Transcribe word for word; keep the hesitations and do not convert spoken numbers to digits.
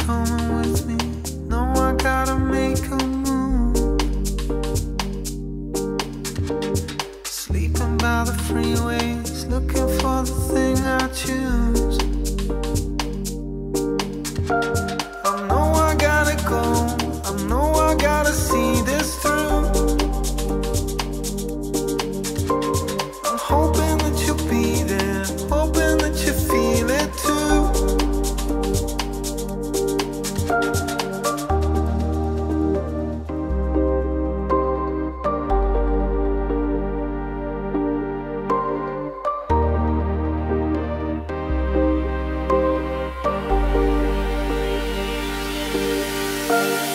coming with me. No, I gotta make a move. Sleeping by the freeways, looking for the thing I choose. I know I gotta go, I know I gotta see this through. I'm hoping that you'll be there, hoping that you feel it too. Bye.